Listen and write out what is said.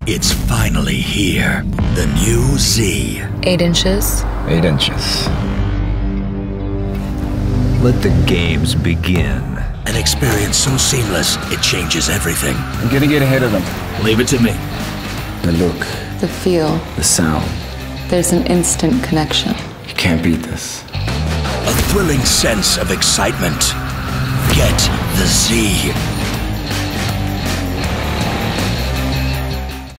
It's finally here. The new Z. 8 inches. 8 inches. Let the games begin. An experience so seamless, it changes everything. I'm gonna get ahead of them. Leave it to me. The look, The feel. the sound. There's an instant connection. You can't beat this. A thrilling sense of excitement. Get the Z.